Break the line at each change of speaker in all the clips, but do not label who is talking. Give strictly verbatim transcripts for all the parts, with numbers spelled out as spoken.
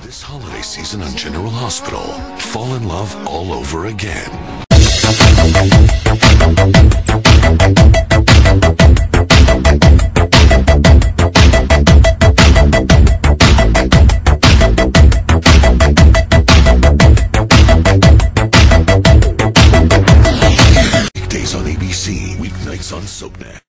This holiday season on General Hospital, fall in love all over again. Weekdays on A B C, weeknights on SoapNet.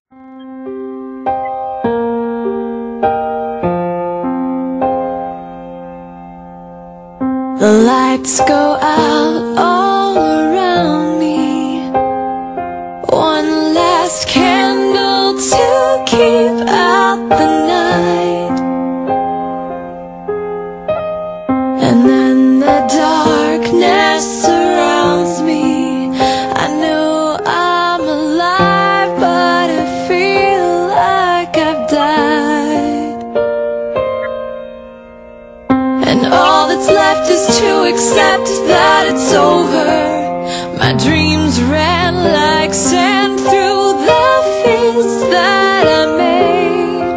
The lights go out all around me. One last candle to keep out the night. And then the darkness surrounds me. I know I'm alive, but I feel like I've died. And all that's left is to accept that it's over. My dreams ran like sand through the fields that I made.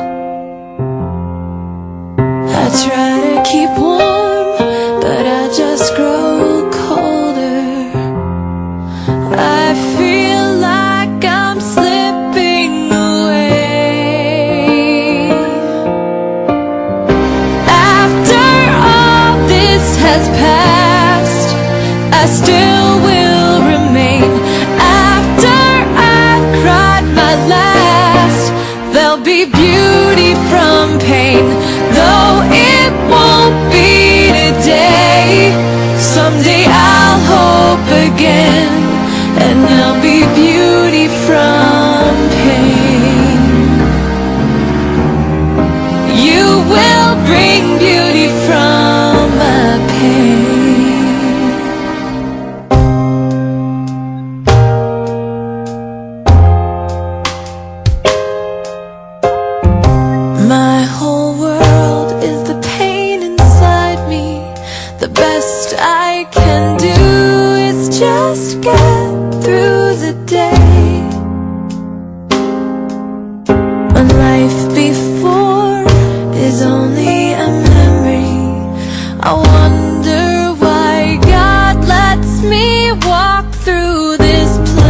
I try to keep warm, but I just grow colder. I feel like I'm slipping away. After all this has passed, I still will remain. After I've cried my last, there'll be beauty from pain. Though it won't be today, someday I'll hope again, and there'll be beauty from pain. You will bring beauty from my pain. My whole world is the pain inside me. The best I can do is just get through the day. When life before is only a memory, I wonder why God lets me walk through this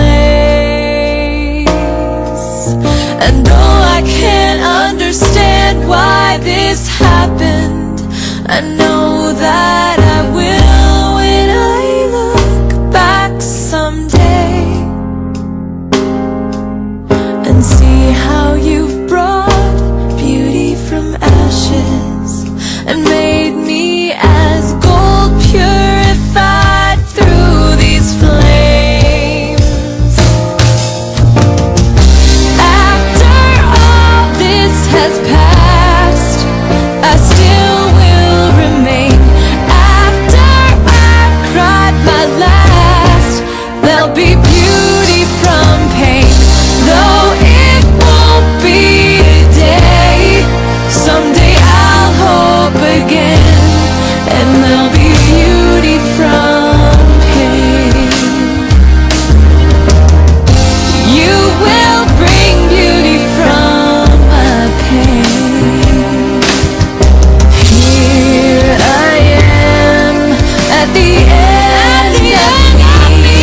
place. And though I can't understand why this happened, I know that I will when I look back someday and see how you've brought beauty from ashes and made me as gold purified through these flames. After all this has passed, I still will remain. After I've cried my last, there'll be beauty from pain. Though it won't be today, someday I'll hope again, and there'll be beauty from pain. You will bring beauty from my pain. Here I am at the end of me,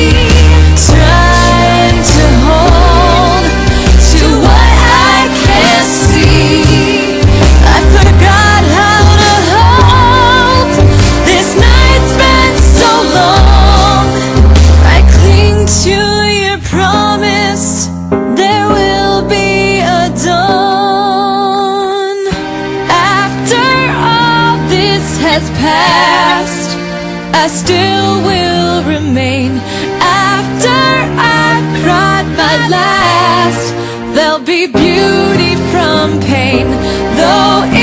trying to hold to what I can't see. I forgot how to hold. This night's been so long. I cling to your promise, there will be a dawn. After all this has passed, I still will remain. After I've cried my last, there'll be beauty from pain. Though